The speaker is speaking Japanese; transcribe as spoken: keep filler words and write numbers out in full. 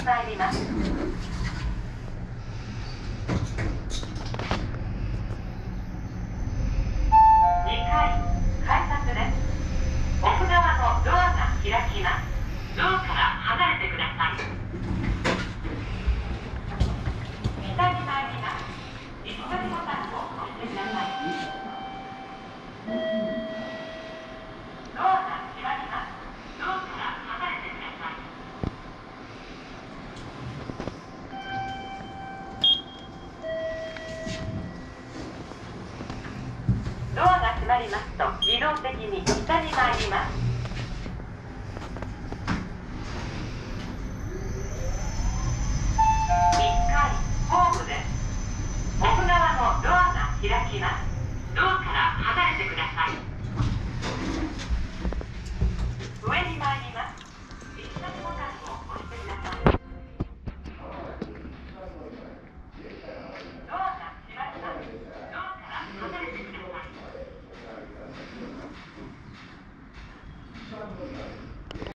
参ります。にかい改札です。奥側のドアが開きます。ドアから離れてください。下に参ります。一緒にボタンを押してください。ドアが閉まります。ドアから離れてください。ドアが閉まりますと自動的に下に参ります。いっかいホームです。奥側のドアが開きます。ドアから離れてください。上に参ります。一緒にボタンを押してください。ドアが閉まります。ドアから離れてください。